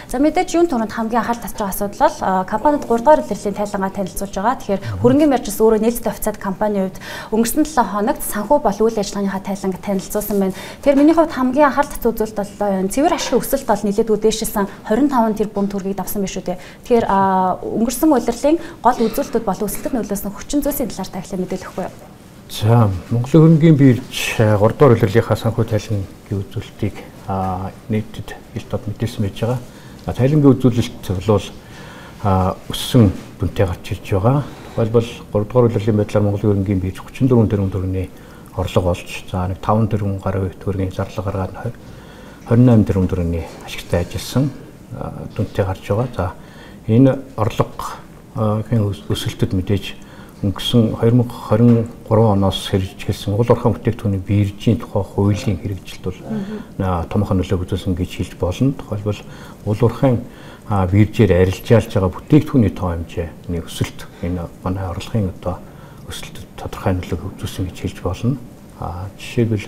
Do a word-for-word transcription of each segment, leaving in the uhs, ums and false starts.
За мэдээж юун түрүүнд хамгийн анхаарал татж байгаа асуудал бол компанид гурав дахь илэрлийн тайлангаа танилцуулж байгаа. Тэгэхээр хөрөнгөний мэржис өөрөө нээлттэй офицад компанийн хувьд өнгөрсөн долоо хоногт санхүү бол үйл ажиллагааныхаа тайлангаа танилцуулсан байна. Тэгэхээр миний хувьд хамгийн анхаарал татсан үзүүлэлт бол цэвэр ашигын өсөлт бол нэлээд үдээшсэн двадцать пять тэрбум төгрөгийг давсан биш үү те. Тэгэхээр өнгөрсөн улирлын гол үзүүлэлтүүд болон өсөлтөд нөлөөсөн хүчин зүйлсийн талаар та ихлэ мэдээлэл өгөхгүй юу? За, Монголын хөрөнгөний бирж гурав дахь улирлынхаа санхүү тайлангийн үзүүлэлтийг нийтэд ил дод мэдээлсэн байж байгаа. Тайлангийн үзүүлэлт бол өссөн дүнтэй гарч ирж байгаа. Тухайлбал гурав дахь улирлын байдлаар Монголын хөрөнгөний бирж тридцать четыре тэрбум төгрөгийн орлого олж, за нэг five тэрбум гаруй төгрөгийн зарлага гаргаад twenty eight тэрбум төгрөгийн ашигтай ажилласан дүнтэй гарч байгаа. За, энэ орлогын өсөлтөд мэдээж өнгөрсөн twenty twenty-three оноос хэрэгжүүлсэн уул уурхай бүтээгдэхүүний биржийн тухай хуулийн хэрэгжилт бол томхон нөлөө үзүүлсэн гэж хэлж болно. Тухайлбал уул уурхайн биржээр арилжаалж байгаа бүтээгдэхүүний тоо хэмжээний өсөлт энэ манай орлогын одоо өсөлтөд тодорхой нөлөө үзүүлсэн гэж хэлж болно. Жишээлбэл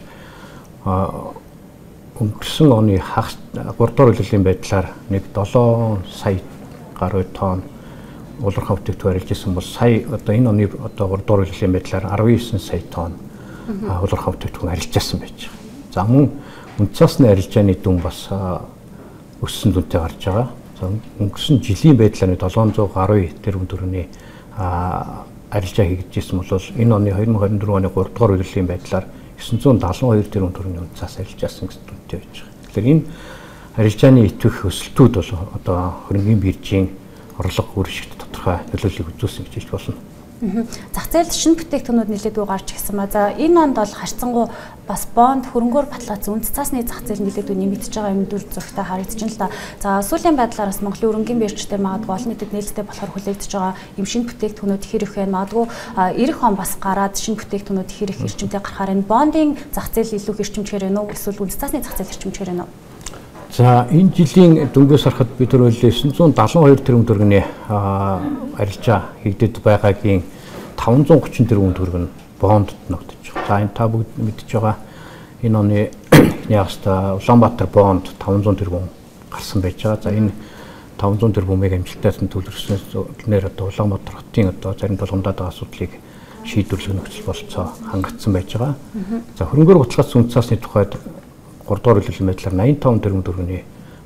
өнгөрсөн оны хагас гурав дахь улирлын байдлаар нэг seven сая гаруй тонн уул уурхай бүтээгдэхүүн арилжуулсан бол сая одоо энэ оны одоо гурав дахь улирлын байдлаар nineteen сая тонн уул уурхай бүтээгдэхүүн арилжуулсан байж байгаа. За мөн үнцасны арилжааны дүн бас өссөн дүнтэй гарч байгаа. За өнгөрсөн жилийн байдлаар seven hundred гаруй тэрбум төгрөгийн арилжаа хийгдсэн бол энэ оны twenty twenty-four оны гурав дахь улирлын байдлаар nine hundred seventy-two тэрбум төгрөгийн үнцас арилжаасан гэсэн дүнтэй байж байгаа. Тэгэхээр энэ арилжааны итвэх өсөлтүүд бол одоо хөрөнгөний биржийн орлого үржигт тодорхой нөлөөллийг үзүүлсэн гэж хэлж болно. Зах зээлд шинэ бүтээгдэхүүнүүд нэлээдгүй гарч ирсэн ба. За энэ онд бол харьцангуй бас бонд хөрөнгөөр баталгаажсан үндэс цаасны зах зээл нэлээдгүй нэмэгдэж байгаа юм дүр зурагтай харагдаж байна л да. За сүүлийн байдлаар бас Монголын хөрөнгөний биржтэй магадгүй олон нийтэд нээлттэй болохоор хүлээгдэж байгаа юм шинэ бүтээгдэхүүнүүд хэр их байна. Магадгүй эх он бас гараад шинэ бүтээгдэхүүнүүд хэр их эрчимтэй гарахаар энэ бондын зах зээл илүү эрчимчээр байна уу? Эсвэл үндэс цаасны зах зээл эрчимчээр байна уу? За энэ жилийн дөнгөс харахад бид нар нine hundred seventy-two тэрбум төгрөгийн арилжаа хийгдэд байгаагийн five hundred thirty тэрбум төгрөг нь бондд ногдож байгаа. За энэ та бүгд мэдж байгаа энэ оны яаста Улаанбаатар бонд five hundred тэрбум гарсан байж байгаа. За энэ five hundred тэрбумыг амжилттай төлөвлөснөөс нэр одоо Улаанбаатар хотын одоо зарим тулгамдаад байгаа асуудлыг шийдвэрлэх нөхцөл болцоо хангагдсан байж байгаа. За хөрөнгөөр баталгаажсан үндэс цаасны тухайд гурав дахь улирлын байдлаар ninety-five тэрбум төгрөгийн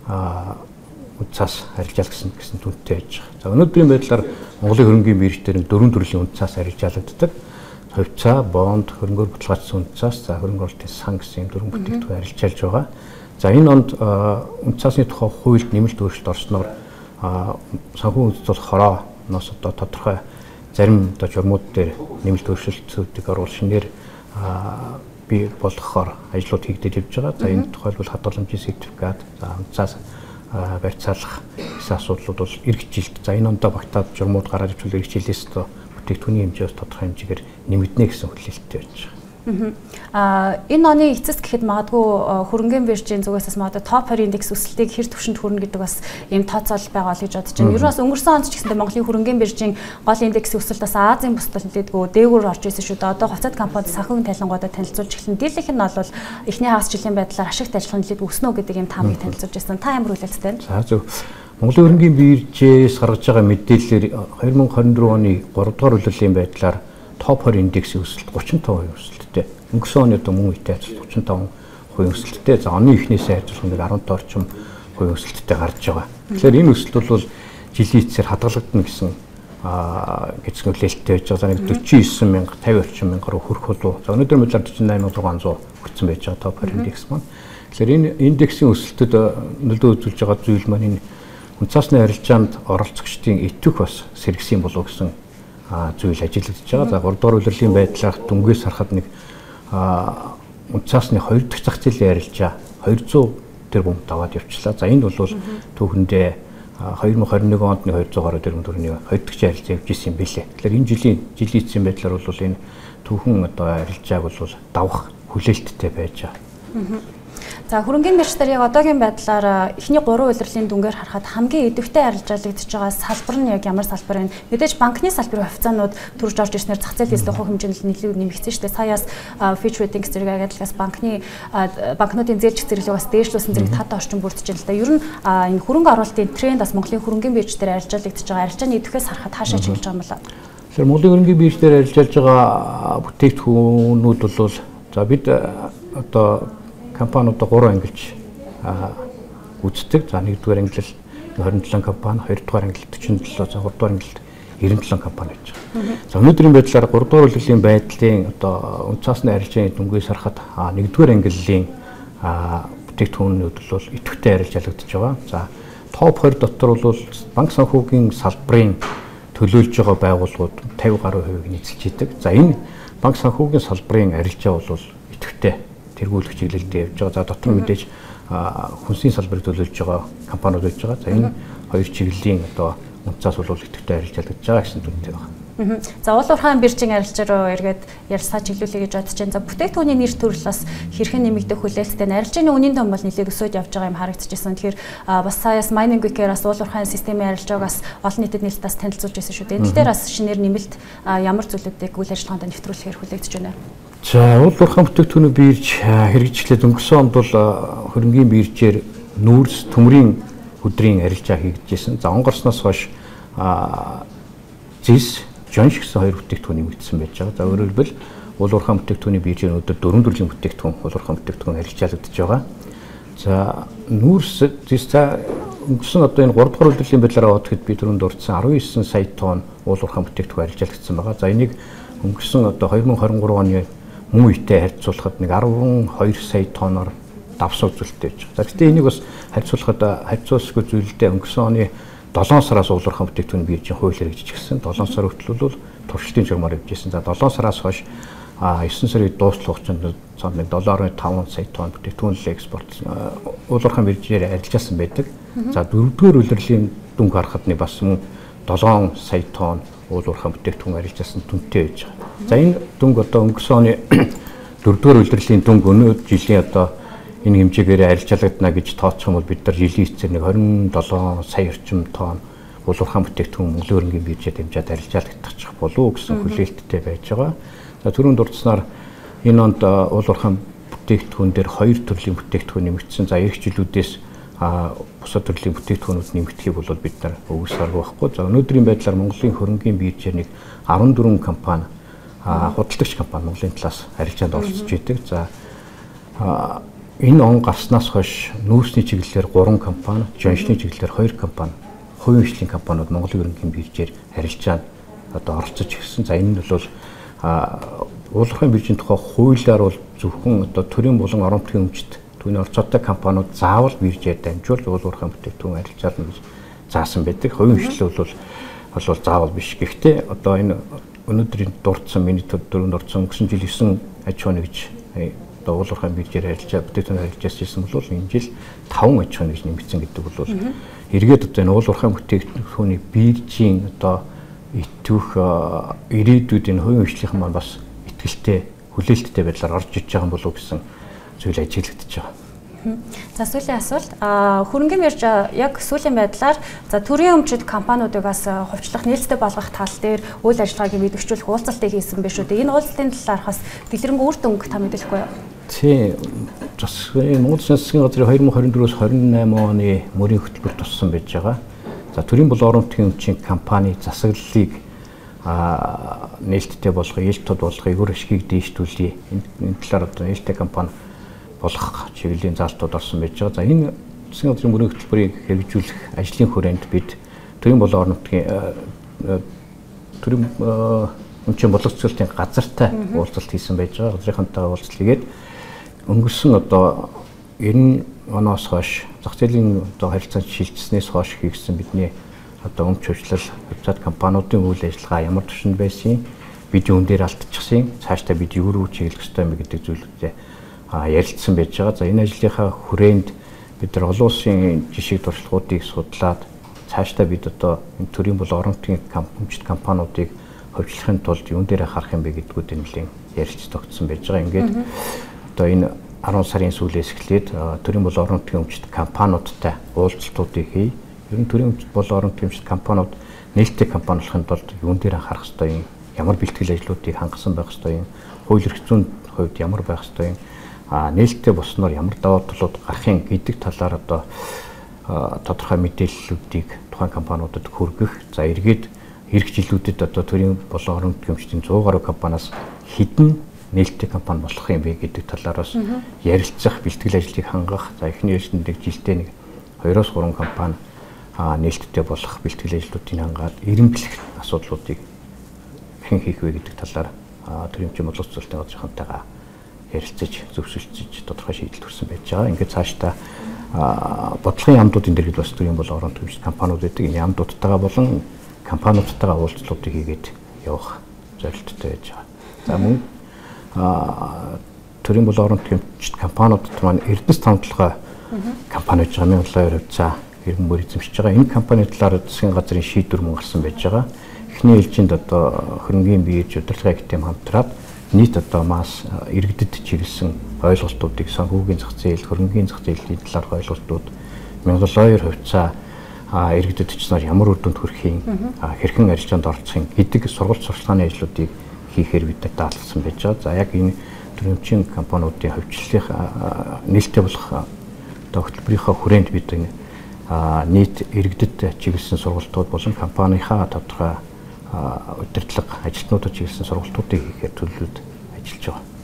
үндэс арилжаал гэсэн гэсэн дүнтэй байж байгаа. За өнөөдрийн байдлаар Монголын хөрөнгөний бирж дээр дөрвөн төрлийн үндэс арилжаалагддаг. Хувьцаа, бонд, хөрөнгөөр баталгаажсан үндэс, за хөрөнгө оруулалтын сан гэсэн дөрвөн бүтээгдэхүүн арилжаалж байгаа. За энэ онд үндэсний тухай хуульд нэмэлт өөрчлөлт орсноор санхүү үндэс бол хорооноос одоо тодорхой зарим одоо журмууд дээр нэмэлт өөрчлөлтүүдийг оруулах шинээр бий болгохоор ажлууд хийгдэж явж байгаа. За энэ тухайлбал хадгаламжийн сертификат, за үндэсээс барьцаалах гэсэн асуудлууд бол эх жилд за энэ ондоо багтаад журмууд гараад ивчүүл эх жилээс одоо бүтээгдэхүүний хэмжээс тодорхой хэмжээгээр нэмэгдэнэ гэсэн хүлээлттэй байж байгаа. Аа энэ оны эцэст гэхэд магадгүй хөрөнгөний биржийн зүгээс магадгүй топ twenty индекс өсөлтийг хэр түвшинд хүрнэ гэдэг бас ийм тооцоол байгаа л гэж бодож байна. Ер нь бас өнгөрсөн онд ч гэсэндээ Монголын хөрөнгөний биржийн гол индексийн өсөлт бас Азийн бусдад нэлээдгүй дээгүүр орж ирсэн шүү дээ. Одоо хувьцаат компанид санхүүгийн тайлангуудад танилцуулж эхлэн дийлэнх нь бол эхний хагас жилийн байдлаар ашигт ажиллах нэлээдгүй өснө гэдэг ийм таамаг танилцуулж байсан. Та ямар хүлээлттэй байна? За зөв. Монголын хөрөнгөний биржээс гаргаж байгаа мэдээлэлээр twenty twenty-four оны гурав дахь улирлын байдлаар топ twenty индексийн өсөлт thirty-five percent өсөлттэй. Өнгөрсөн оны одоо мөн үетэй thirty-five percent өсөлттэй. За оны эхнээсээ харьцуулахад ten орчим хувийн өсөлттэй гарч байгаа. Тэгэхээр энэ өсөлт бол жилийн эцсээр хадгалагдана гэсэн гэцэн хүлээлттэй байж байгаа. За нэг forty-nine мянга fifty орчим мянга руу хүрэх болов. За өнөөдөр мэдлэр forty-nine thousand six hundred хүрсэн байж байгаа топ twenty индекс маань. Тэгэхээр энэ индексийн өсөлтөд нөлөө үзүүлж байгаа зүйл маань энэ үнцасны арилжаанд оролцогчдын итвэх бас сэргсэн болов гэсэн зүйл ажиллагдаж байгаа. За гурав дахь улирлын байдлаар дүнгээс харахад нэг үнцасны хоёр дахь зах зээлийн арилжаа two hundred тэрбум даваад явчлаа. За энэ бол түүхэндээ twenty twenty-one онд two hundred гаруй тэрбум төгрөгийн хоёр дахь арилжаа явж исэн юм билээ. Тэгэхээр энэ жилийн жилийн эцсийн байдлаар бол энэ түүхэн одоо арилжааг бол давах хүлээлттэй байж байгаа. За хөрөнгөний бирж дээр яг одоогийн байдлаар эхний гурван улирлын дүнгээр харахад хамгийн идэвхтэй арилжаалагдж байгаа салбар нь яг ямар салбар вэ? Мэдээж банкны салбарын хувьцаанууд төрж орж ирснээр зах зээл эзлэх хувь хэмжээнд нэлээд нэмэгдсэн шүү дээ. Саяас Fitch Ratings зэрэг агентлагаас банкны банкнуудын зээлч зэрэглэг бас дээшлүүлсэн зэрэг татаа орчин бүрдэж байна л да. Ер нь энэ хөрөнгө оруулалтын тренд бас Монголын хөрөнгөний бирж дээр арилжаалагдж байгаа. Арилжааны идэвхээс харахад хаашаа чиглэж байгаа юм бол? Тэгэхээр Монголын хөрөнгөний бирж дээр арилжаалж байгаа бүтээгдэхүүнүүд бол за бид одоо компаниудаа гурван ангилж үздэг. За нэгдүгээр ангилал хорин долоо компани, хоёрдугаар ангилал forty seven, за гуравдугаар ангилал ninety seven компани гэж байна. За өнөөдрийн байдлаар гуравдугаар улирлын байдлын одоо үнцаасны арилжааны дүнгээс харахад нэгдүгээр ангиллын бүтээгдэхүүнүүд бол идэвхтэй арилжаалагдж байгаа. За топ twenty дотор бол банк санхүүгийн салбарын төлөөлж байгаа байгууллагууд fifty гаруй хувийг нийцэлж идэг. За энэ банк санхүүгийн салбарын арилжаа бол идэвхтэй тэргүүлэх чиглэлд явж байгаа. За дотор мэдээж хүнсийн салбарыг төлөөлж байгаа компаниуд байж байгаа. За энэ хоёр чиглэлийн одоо үнцаас бол идэвхтэй арилжаалагдж байгаа гэсэн дүнтэй байна. За уул уурхайн биржийн арилжаа руу эргээд ярилцаа чиглүүлэе гэж бодож байна. За бүтээгдэхүүний нэр төрөл бас хэрхэн нэмэгдэх хүлээлттэй. Арилжааны үнийн дан бол нэлээд өсөж явж байгаа юм харагдчихсан. Тэгэхээр бас саяас Mining Week-ээс уул уурхайн системийн арилжаагаас олон нийтэд нэлээд бас танилцуулж байсан шүү дээ. Энэ дээр бас шинээр нэмэлт ямар зүйлүүдийг үйл ажиллагаанд нэвтрүүлэхээр хүлээгдэж байна. За уул уурхайн бүтээгдэхүүний бирж хэрэгжлээд өнгөрсөн онд бол хөрөнгөний биржээр нүүрс төмрийн өдрийн арилжаа хийгдэж байсан. За онгорсноос хойш зис Жонш гэсэн хоёр бүтээгдэхүүн нэмэгдсэн байж байгаа. За өөрөөр хэлбэл уул уурхайн бүтээгдэхүүний биржийн өдөр дөрвөн төрлийн бүтээгдэхүүн уул уурхайн бүтээгдэхүүн арилжаалагдж байгаа. За нүүрс за өнгөрсөн одоо энэ гурав дахь улирлын байдлаараа бодоход би түрүүнд дурдсан nineteen сая тонн уул уурхайн бүтээгдэхүүн арилжаалагдсан байгаа. За энийг өнгөрсөн одоо twenty twenty-three оны мөн үетэй харьцуулахад нэг twelve сая тонноор давсан үзүүлэлттэй байж байгаа. За гэхдээ энийг бас харьцуулахад харьцуулсгүй зүйлдээ өнгөрсөн оны seven сараас уул уурхайн бүтээгдэхүүний биржийн хууль хэрэгжижсэн. seven сар хүртэл бол туршилтын журмаар явжсэн. За seven сараас хойш nine сарын дуустал хугацаанд цаанд нэг seven point five сая тонн бүтээгдэхүүн экспорт уул уурхайн биржээр арилжаасан байдаг. За дөрөвдүгээр улирлын дүнг харахад нэг бас мөн seven сая тонн уул уурхайн бүтээгдэхүүн арилжаасан дүнтэй байж байгаа. За энэ дүнг одоо өнгөрсөн оны дөрөвдүгээр улирлын дүнг өнөө жилийн одоо энэ хэмжээгээр арилжаалагдана гэж тооцох юм бол бид нар жилийн эцээр нэг twenty-seven сая орчим тонн уул уурхайн бүтээгдэхүүн Монголын хөрөнгөний биржээр хэмжээд арилжаалагдчих болов гэсэн хүлээлттэй байж байгаа. За түрүүнд дурдсанаар энэ онд уул уурхайн бүтээгдэхүүн дээр хоёр төрлийн бүтээгдэхүүн нэмэгдсэн. За эх жилүүдээс бусад төрлийн бүтээгдэхүүнүүд нэмэгдэхийг бол бид нар өгсөөргүй байхгүй. За өнөөдрийн байдлаар Монголын хөрөнгөний биржээр нэг fourteen компани худалдагч компани Монголын талаас арилжаанд оролцож идэг. За энэ он гарснаас хойш нүүрсний чиглэлээр three компани, жоншны чиглэлээр two компани, хувийн хвшлийн компаниуд Монголын хөрөнгөний биржээр арилжаанд одоо оролцож ирсэн. За энэ нь бол уул уурхайн биржийн тухай хуулиар бол зөвхөн одоо төрийн болон орон нутгийн өмчт түүний орцоотой компаниуд заавал биржээр дамжуул уул уурхайн бүтээгдэхүүн арилжаална гэж заасан байдаг. Хувийн хвшил бол бол заавал биш. Гэхдээ одоо энэ өнөөдрийн дурдсан миний төрөнд орсон өнгөрсөн жил nine аж ахуйн гэж уул уурхайн биржээр арилжаа бүтээгдэхүүн арилжаасан гэсэн бол энэ жил five аж ахуйн гэж нэмэгдсэн гэдэг бол эргээд одоо энэ уул уурхайн бүтээгдэхүүний биржийн одоо итвэх ирээдүйд энэ хувийн хвшлийн маань бас итгэлтэй хүлээлттэй байдлаар орж иж байгаа болов гэсэн зүйл ажиглагдаж байгаа. За сүүлийн асуулт хөрөнгөний бирж яг сүүлийн байдлаар за төрийн өмчит компаниудаас хувьчлах нээлттэй болгох тал дээр үйл ажиллагааг мэдгчүүлэх уулзалтыг хийсэн байх шүү дээ. Энэ уулзалтын талаархаас дэлгэрэнгүй үр дүнг та мэдээлэхгүй юу? Тийм. Засгийн Монгол засгийн газрын twenty twenty-four-оос twenty-eight оны мөрийн хөтөлбөр туссан байж байгаа. За төрийн болон орон нутгийн өмчийн компани засаглалыг нээлттэй болгох, ээлжид болгох, эвгүр ашгийг дээшлүүлээ. Энэ талаар одоо нээлттэй компани болох чиглэлийн заалтууд орсон байж байгаа. За энэ засгийн газрын мөрийн хөтөлбөрийг хэрэгжүүлэх ажлын хүрээнд бид төрийн болон орон нутгийн төрийн өмчийн боловсролын газартай уулзалт хийсэн байж байгаа. Газрынхантай уулзалт хийгээд өнгөрсөн одоо ninety оноос хойш зах зээлийн одоо харилцаанд шилжснээс хойш хийгдсэн бидний одоо өмч хвшлэл хязгаар компаниудын үйл ажиллагаа ямар түвшинд байсан, бид юун дээр алдчихсан, цаашдаа бид юу руу чиглэх ёстой юм бэ гэдэг зүйлүүдээ ярилцсан байж байгаа. За энэ ажлынхаа хүрээнд бид нар олон улсын жишээ туршлагуудыг судлаад цаашдаа бид одоо энэ төрийн болон орон нутгийн өмчит компаниудыг хөгжлөхийн тулд юун дээр харах юм бэ гэдгүүдийг нэлээд ярилцж тогтсон байж байгаа. Ингээд одоо энэ арван сарын сүүлээс эхлээд төрийн болон орон нутгийн өмчит компаниудтай уулзалтуудыг хий. Ер нь төрийн болон орон нутгийн өмчит компаниуд нээлттэй компани болохын тулд юун дээр анхаарах ёстой юм, ямар бэлтгэл ажлуудыг хангасан байх ёстой юм, хууль эрх зүйн хувьд ямар байх ёстой юм, а нээлттэй болсноор ямар даваа талууд гарахын гэдэг талаар одоо тодорхой мэдээллүүдийг тухайн компаниудад хүргэх. За эргээд эх жилүүдэд одоо төрийн болон орон нутгийн өмчтийн сто гаруй компаниас хэдэн нээлттэй компани болох юм бэ гэдэг талаар бас ярилцах, бэлтгэл ажлыг хангах. За эхний ертөндөд жилдээ нэг хоёроос гурван компани нээлттэй болох бэлтгэл ажлуудыг хангаад эренблэх асуудлуудыг хэн хийх вэ гэдэг талаар төрийн өмчийн бодлого зохицуулалтын газрынхантайгаа ярилцаж, зөвшөөрч тодорхой шийдэл төрсэн байж байгаа. Ингээд цаашдаа бодлогын яамдуудын дэргэд бас төрийн болон орон нутгийн компаниуд байдаг. Энэ яамдуудтайгаа болон компаниудтайгаа уулзалтуудыг хийгээд явах зорилттой байж байгаа. За мөн төрийн болон орон нутгийн компаниудад маань Эрдэнэс тавталгай компани байж байгаа. мянган долоо хувьд за иргэн бүр эзэмшиж байгаа. Энэ компани талаар засгийн газрын шийдвэр мөн гарсан байж байгаа. Эхний ээлжинд одоо хөрөнгийн биеж удирдлагын агентийн хамтраад нийт одоо мас иргэдэд чиглэсэн ойлголтуудыг санхүүгийн зах зээл, хөрөнгийн зах зээлийн талаарх ойлголтууд мянган долоо хувьцаа иргэдэд чнаар ямар үр дүнд хүрэхийн, хэрхэн арилжаанд оролцохын гэдэг сургалт сурталчилгааны ажлуудыг хийхээр бид даатгалсан байж байгаа. За яг энэ төрийн өмчийн компаниудын хөвчлөлийн нээлттэй болох одоо хөтөлбөрийнхөө хүрээнд бид энэ нийт иргэдэд чиглэсэн сургалтууд болон компанийнхаа тодорхой удирдлага ажилтнуудад чиглэсэн сургалтуудыг хийхээр төлөвлөд ажиллаж байгаа.